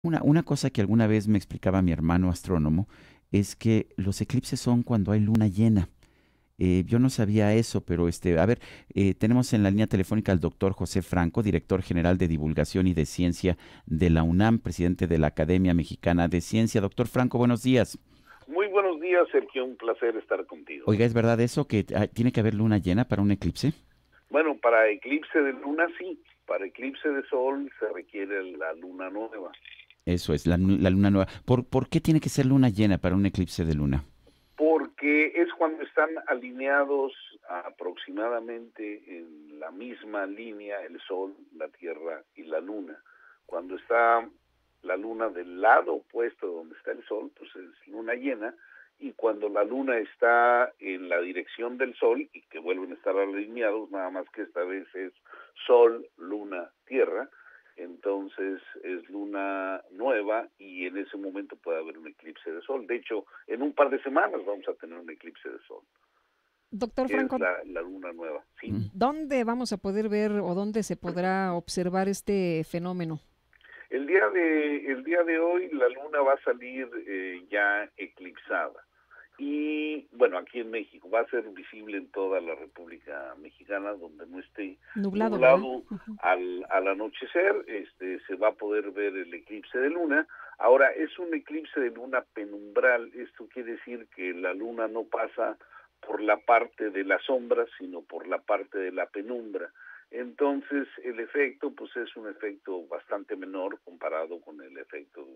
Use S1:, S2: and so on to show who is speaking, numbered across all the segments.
S1: Una cosa que alguna vez me explicaba mi hermano astrónomo es que los eclipses son cuando hay luna llena. Yo no sabía eso, pero a ver, tenemos en la línea telefónica al doctor José Franco, director general de Divulgación y de Ciencia de la UNAM, presidente de la Academia Mexicana de Ciencia. Doctor Franco, buenos días.
S2: Muy buenos días, Sergio. Un placer estar contigo.
S1: Oiga, ¿es verdad eso que tiene que haber luna llena para un eclipse?
S2: Bueno, para eclipse de luna sí. Para eclipse de sol se requiere la luna nueva.
S1: Eso es, la luna nueva. ¿Por qué tiene que ser luna llena para un eclipse de luna?
S2: Porque es cuando están alineados aproximadamente en la misma línea el sol, la tierra y la luna. Cuando está la luna del lado opuesto donde está el sol, pues es luna llena, y cuando la luna está en la dirección del sol y que vuelven a estar alineados, nada más que esta vez es sol, luna, tierra, entonces es luna nueva y en ese momento puede haber un eclipse de sol. De hecho, en un par de semanas vamos a tener un eclipse de sol,
S3: Doctor
S2: que es
S3: Franco,
S2: la luna nueva. Sí.
S1: Mm.
S3: ¿dónde vamos a poder ver o dónde se podrá observar este fenómeno?
S2: El día de hoy la luna va a salir ya eclipsada. Y bueno, aquí en México va a ser visible en toda la República Mexicana, donde no esté
S3: Nublado, ¿verdad?
S2: nublado al anochecer, se va a poder ver el eclipse de luna. Ahora, es un eclipse de luna penumbral, esto quiere decir que la luna no pasa por la parte de la sombra, sino por la parte de la penumbra. Entonces, el efecto, pues es un efecto bastante menor comparado con el efecto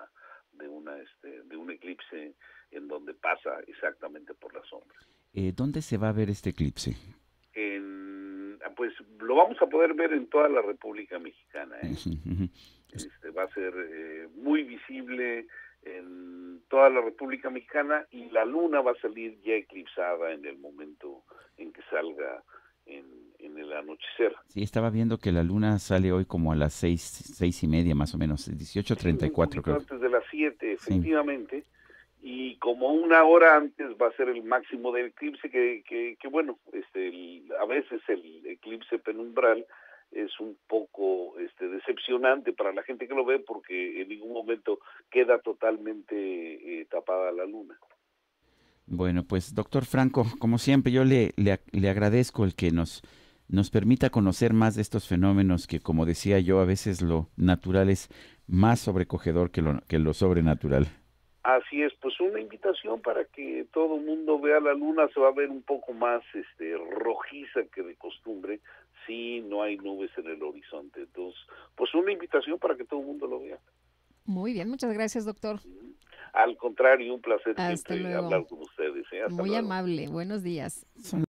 S2: de un eclipse en donde pasa exactamente por la sombra.
S1: ¿Dónde se va a ver este eclipse?
S2: Pues lo vamos a poder ver en toda la República Mexicana, ¿eh?
S1: Ujú, ujú.
S2: Va a ser muy visible en toda la República Mexicana y la luna va a salir ya eclipsada en el momento en que salga en el anochecer.
S1: Sí, estaba viendo que la luna sale hoy como a las 6:30 más o menos,
S2: Sí, un
S1: 18:34
S2: poquito
S1: creo.
S2: antes de las 7,
S1: Sí.
S2: efectivamente, y como una hora antes va a ser el máximo del eclipse, que bueno, a veces el eclipse penumbral es un poco decepcionante para la gente que lo ve porque en ningún momento queda totalmente tapada la luna.
S1: Bueno, pues doctor Franco, como siempre, yo le agradezco el que nos permita conocer más de estos fenómenos que, como decía yo, a veces lo natural es más sobrecogedor que lo sobrenatural.
S2: Así es, pues una invitación para que todo el mundo vea la luna, se va a ver un poco más rojiza que de costumbre si no hay nubes en el horizonte. Entonces, pues una invitación para que todo el mundo lo vea.
S3: Muy bien, muchas gracias, doctor.
S2: Al contrario, un placer
S3: Hasta
S2: siempre
S3: luego.
S2: hablar con ustedes, ¿eh? Hasta
S3: Muy
S2: luego.
S3: amable. Buenos días.
S1: Son